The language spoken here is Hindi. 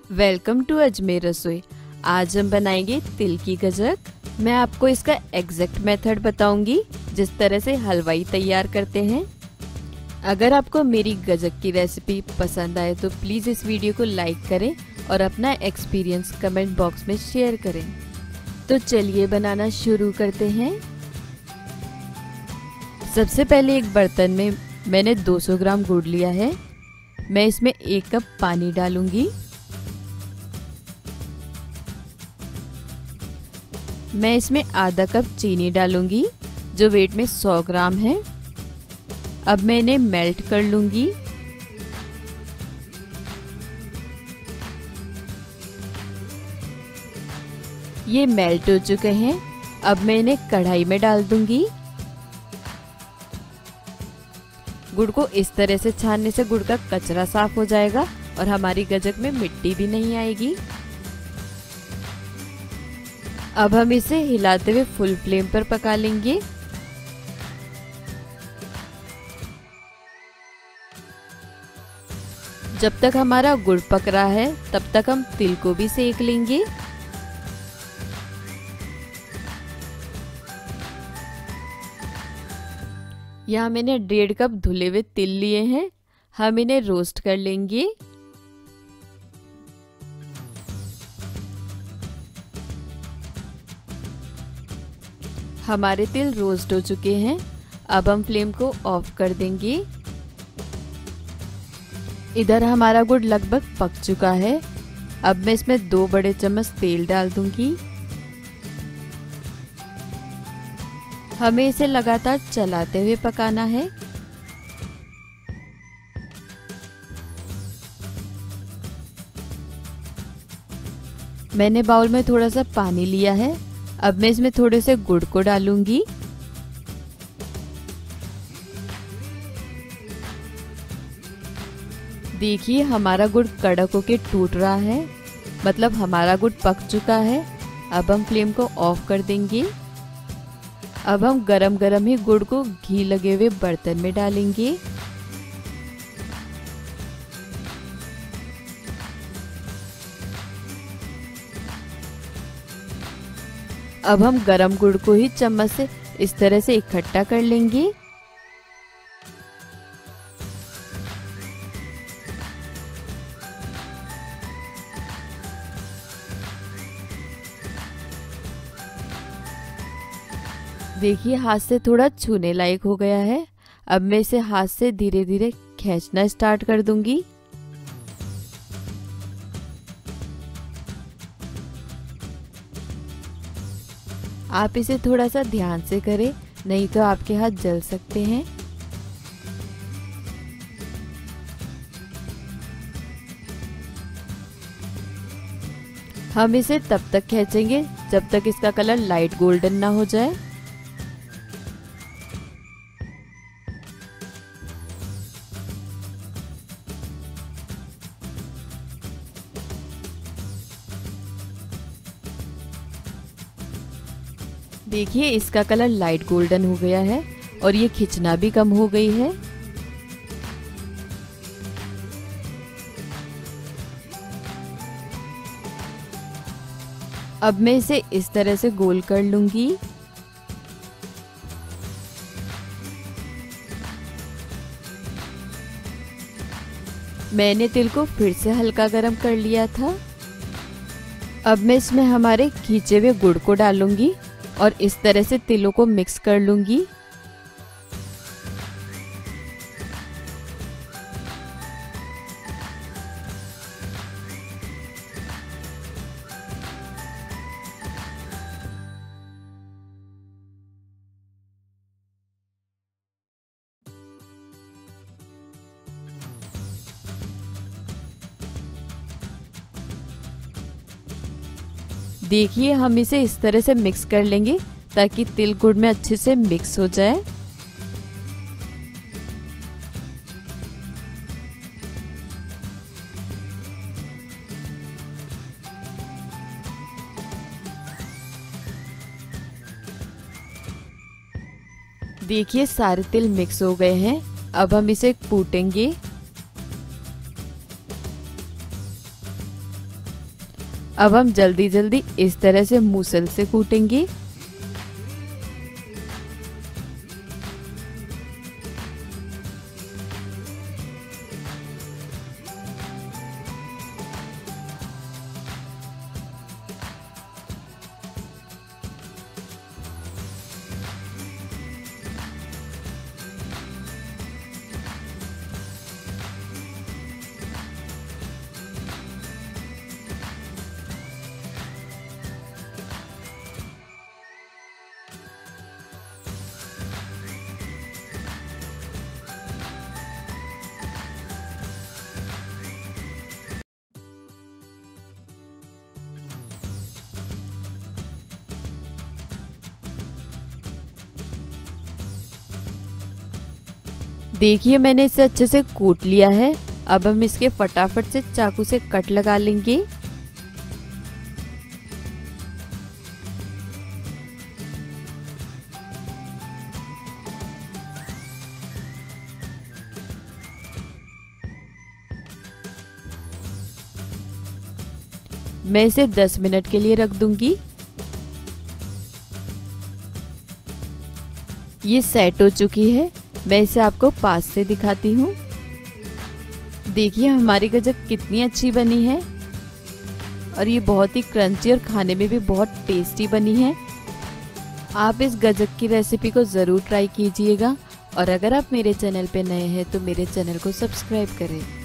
वेलकम टू अजमेर रसोई। आज हम बनाएंगे तिल की गजक। मैं आपको इसका एग्जैक्ट मेथड बताऊंगी जिस तरह से हलवाई तैयार करते हैं। अगर आपको मेरी गजक की रेसिपी पसंद आए तो प्लीज़ इस वीडियो को लाइक करें और अपना एक्सपीरियंस कमेंट बॉक्स में शेयर करें। तो चलिए बनाना शुरू करते हैं। सबसे पहले एक बर्तन में मैंने 200 ग्राम गुड़ लिया है। मैं इसमें 1 कप पानी डालूंगी। मैं इसमें आधा कप चीनी डालूंगी जो वेट में 100 ग्राम है। अब मैं इन्हें मेल्ट कर लूंगी। ये मेल्ट हो चुके हैं। अब मैं इन्हें कढ़ाई में डाल दूंगी। गुड़ को इस तरह से छानने से गुड़ का कचरा साफ हो जाएगा और हमारी गजक में मिट्टी भी नहीं आएगी। अब हम इसे हिलाते हुए फुल फ्लेम पर पका लेंगे। जब तक हमारा गुड़ पक रहा है तब तक हम तिल को भी सेक लेंगे। यहाँ मैंने 1.5 कप धुले हुए तिल लिए हैं। हम इन्हें रोस्ट कर लेंगे। हमारे तिल रोस्ट हो चुके हैं। अब हम फ्लेम को ऑफ कर देंगे। इधर हमारा गुड़ लगभग पक चुका है। अब मैं इसमें 2 बड़े चम्मच तेल डाल दूंगी। हमें इसे लगातार चलाते हुए पकाना है। मैंने बाउल में थोड़ा सा पानी लिया है। अब मैं इसमें थोड़े से गुड़ को डालूंगी। देखिए हमारा गुड़ कड़क होके टूट रहा है, मतलब हमारा गुड़ पक चुका है। अब हम फ्लेम को ऑफ कर देंगे। अब हम गरम गरम ही गुड़ को घी लगे हुए बर्तन में डालेंगे। अब हम गरम गुड़ को ही चम्मच से इस तरह से इकट्ठा कर लेंगे। देखिए हाथ से थोड़ा छूने लायक हो गया है। अब मैं इसे हाथ से धीरे धीरे खींचना स्टार्ट कर दूंगी। आप इसे थोड़ा सा ध्यान से करें, नहीं तो आपके हाथ जल सकते हैं। हम इसे तब तक खींचेंगे जब तक इसका कलर लाइट गोल्डन ना हो जाए। देखिए इसका कलर लाइट गोल्डन हो गया है और ये खिंचना भी कम हो गई है। अब मैं इसे इस तरह से गोल कर लूंगी। मैंने तिल को फिर से हल्का गरम कर लिया था। अब मैं इसमें हमारे खींचे हुए गुड़ को डालूंगी और इस तरह से तिलों को मिक्स कर लूंगी। देखिए हम इसे इस तरह से मिक्स कर लेंगे ताकि तिल गुड़ में अच्छे से मिक्स हो जाए। देखिए सारे तिल मिक्स हो गए हैं। अब हम इसे कूटेंगे। अब हम जल्दी जल्दी इस तरह से मूसल से कूटेंगे। देखिए मैंने इसे अच्छे से कूट लिया है। अब हम इसके फटाफट से चाकू से कट लगा लेंगे। मैं इसे 10 मिनट के लिए रख दूंगी। ये सेट हो चुकी है। मैं इसे आपको पास से दिखाती हूँ। देखिए हमारी गजक कितनी अच्छी बनी है और ये बहुत ही क्रंची और खाने में भी बहुत टेस्टी बनी है। आप इस गजक की रेसिपी को ज़रूर ट्राई कीजिएगा और अगर आप मेरे चैनल पे नए हैं तो मेरे चैनल को सब्सक्राइब करें।